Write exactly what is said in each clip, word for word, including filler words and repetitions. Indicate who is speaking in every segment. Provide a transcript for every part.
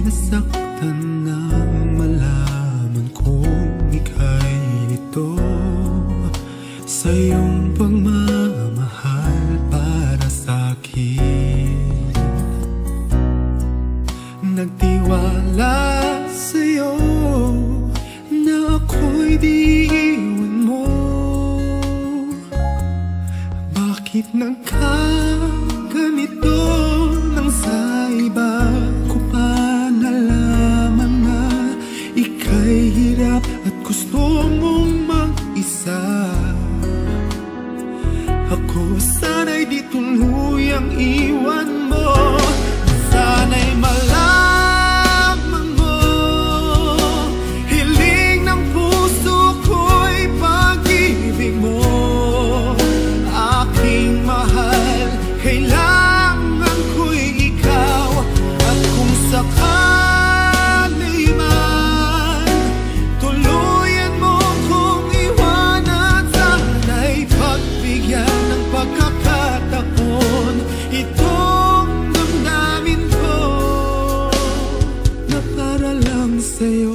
Speaker 1: nasaktan nang malaman kong ika'y ito sa iyong pagmamahal para sa'kin. Nagtiwala sa'yo na ako'y di iwan mo. Bakit nagkaganito nang sa iba ko pa nalaman na ika'y hirap at gusto mong mag-isa? Ako sana'y di tuluyang iwan mo. Sana'y malaman mo, hiling ng puso ko'y pag-ibig mo. Aking mahal, kailangan ko'y ikaw. At kung sakali man tuluyan mo kong iwanan, sana'y pagbigyan ng pagkakataon itong damdamin ko na para lang sa'yo.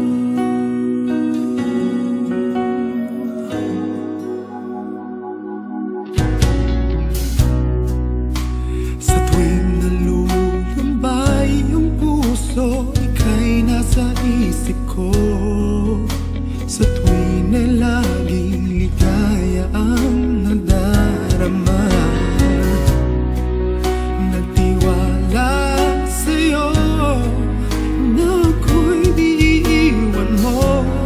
Speaker 1: Sa tuwing nalulumbay yung puso, ika'y nasa isip ko. Sa tuwing na laging ligaya ang nadarama, nagtiwala sa'yo na ako'y di iiwan mo.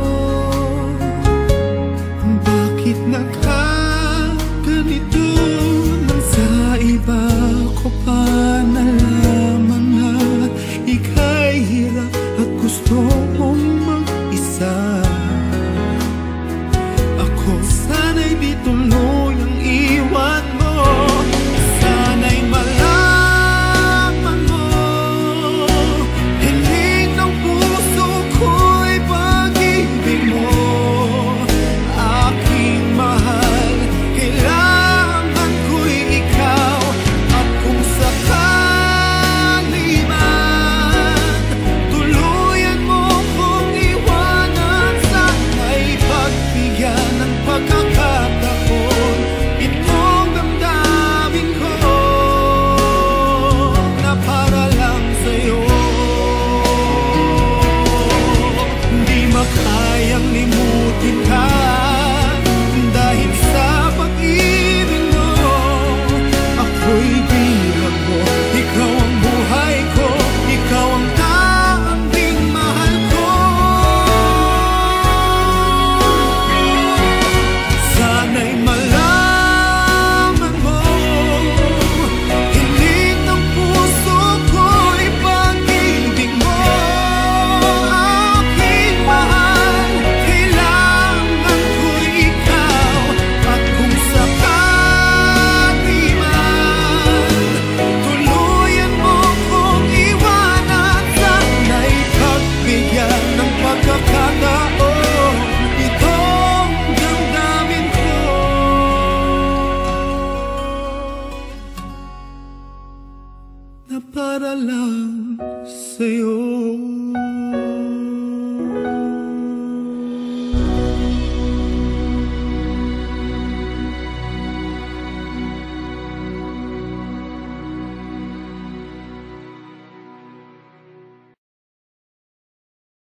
Speaker 1: Bakit nagkaganito nang sa iba ko pa nalaman na ika'y hirap at gusto mong mag-isa? Ako sana'y di tuluyang iwan mo. Sana'y malaman mo, hiling ng puso ko'y pag-ibig mo. Aking mahal, kailangan ko'y ikaw. At kung sakali man tuluyan mo kong iwanan, sana'y pagbigyan ng pagkakataon itong damdamin ko na para lang sa'yo. Di makayang limutin ka dahil sa pag-ibig mo. Ako'y bilang mo, ikaw ang buhay ko, ikaw ang tanging mahal ko. Sana'y malaman mo, hiling ng puso ko'y pag-ibig mo. Aking mahal, kailangan ko'y ikaw. At kung sakali man tuluyan mo kong iwanan, sana'y pagbigyan ng pagkakataon itong damdamin ko na para lang sa'yo.